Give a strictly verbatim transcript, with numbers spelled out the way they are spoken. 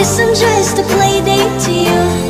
guess I'm just a play date to you.